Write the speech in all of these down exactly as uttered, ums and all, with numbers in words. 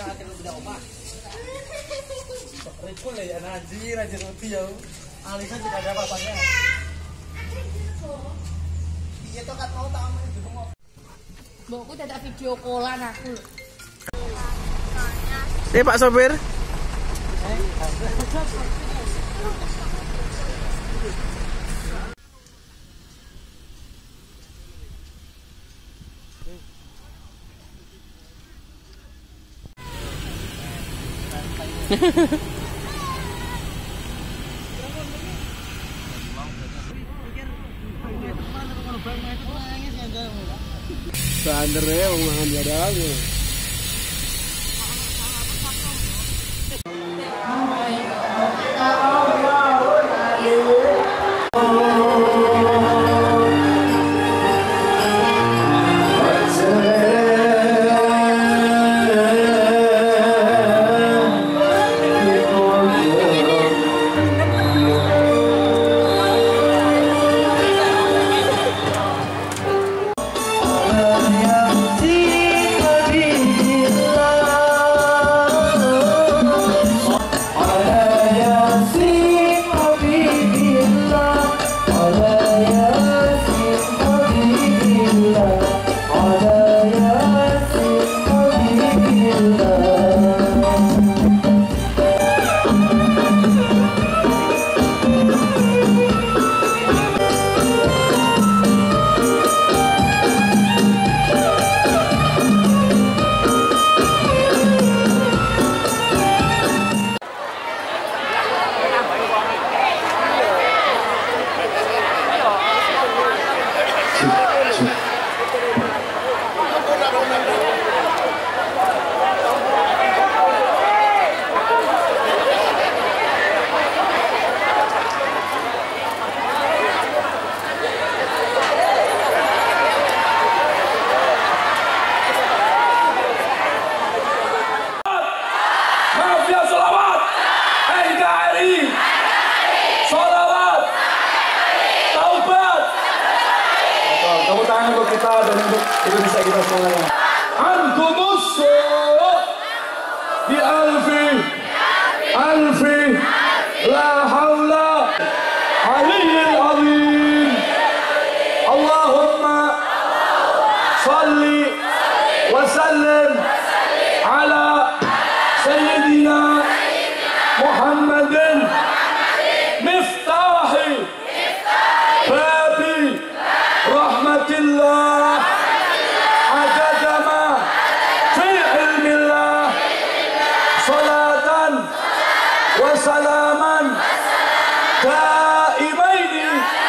akhir udah omah. Rikul ya anjir anjir roti ya. Alisa juga ada apa-apanya. Iya toh kat mau tak aman di rumah. Mbokku dadak video callan aku. Eh Pak sopir. Sander ya, mau makan dia lagi. Kita dan untuk Indonesia kita semuanya. Antumus bi alfi alfi la haula aliyyil azim. Allahumma salli wa sallim ala sayyidina Muhammadin miftahi babi rahmatillah adadama fi ilmillah salatan wa salaman daimaini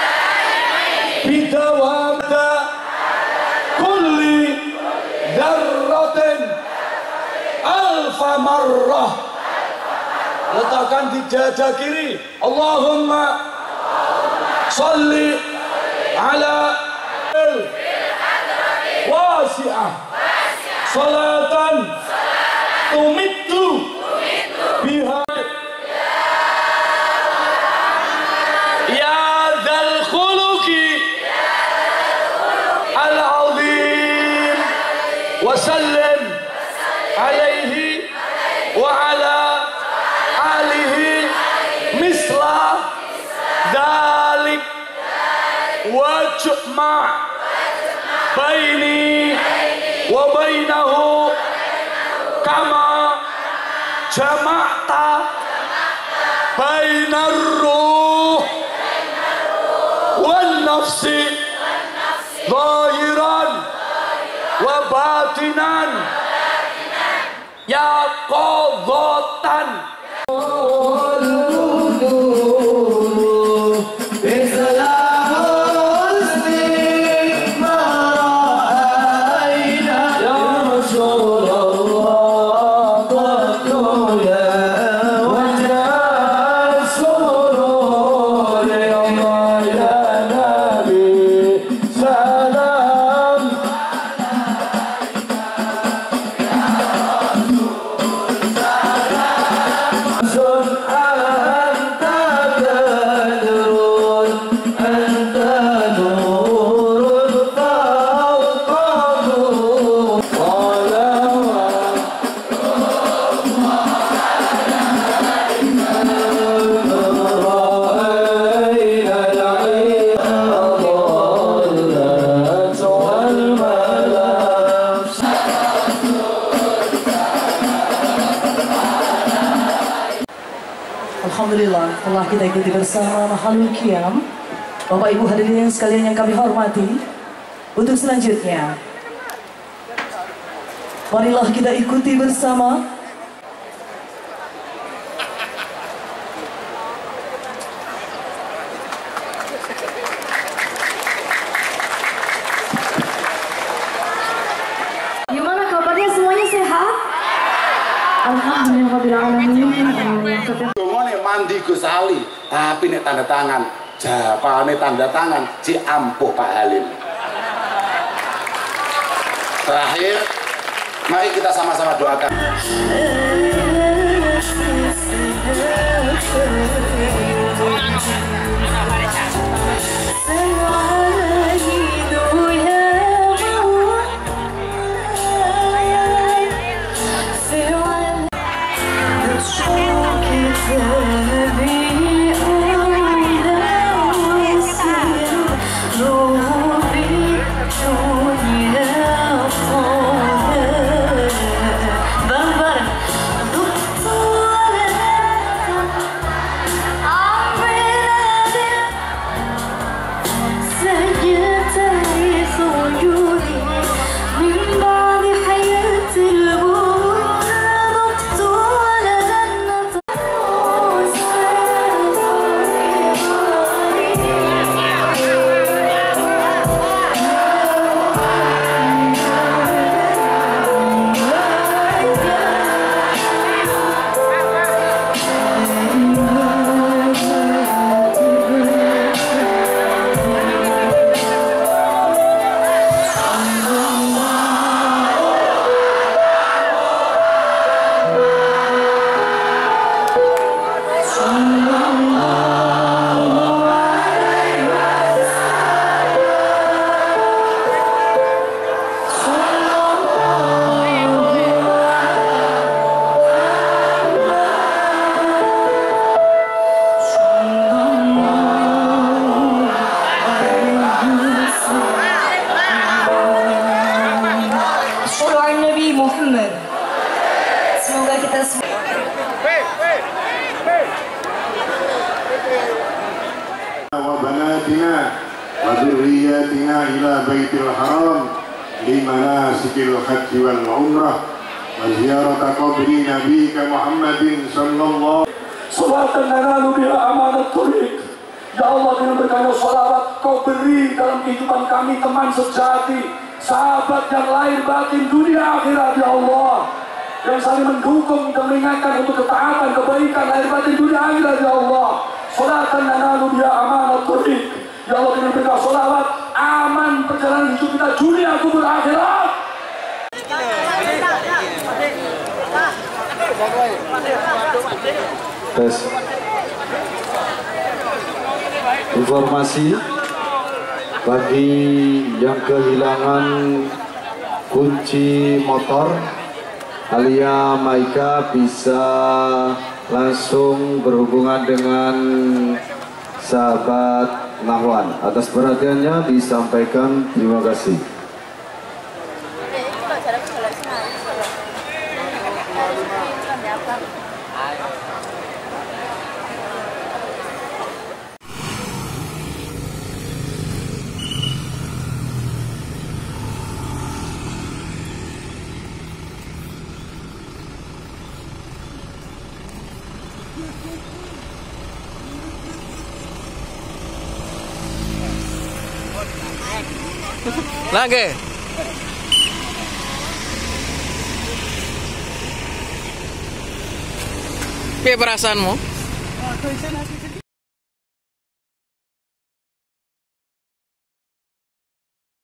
bidawamda kulli darratin alfa marrah. Letakkan di dada kiri. Allahumma salli ala wasi'ah salatan tumittu biha ya dzal khuluqi al azim wa sallim alaihi wa ala alihi misla dalik wajma' baini wa bainahu kama jama'ta bainar ruh wan nafsi zahiran wa batinan ya qadhatan. Alhamdulillah telah kita ikuti bersama Mahalul Qiyam. Bapak Ibu hadirin sekalian yang kami hormati, untuk selanjutnya marilah kita ikuti bersama Gimana kabarnya, semuanya sehat? Alhamdulillahirrahmanirrahim. Ngomongnya mandi Gus Ali, tapi nek tanda tangan, japane tanda tangan si ampuh Pak Halim. Terakhir, mari kita sama-sama doakan. Semoga kita semua wa banatina wa dzurriyyatina ila baitil haram li manasikil haji wal umrah wa ziyarata qabri nabiyika Muhammadin sallallahu Salatan nanalu biha amanat turik. Ya Allah, dengan berkata salawat kau beri dalam kehidupan kami teman sejati, sahabat yang lahir batin dunia akhirat, ya Allah, yang saling mendukung dan mengingatkan untuk ketaatan, kebaikan lahir batin dunia akhirat, ya Allah. Salatan nanalu biha amanat turik. Ya Allah, dengan berkata salawat aman perjalanan hidup kita dunia kubur akhirat. Tes. Informasi bagi yang kehilangan kunci motor, Alia Maika bisa langsung berhubungan dengan sahabat Nahwan. Atas perhatiannya disampaikan terima kasih. Lagi. Piye perasaanmu?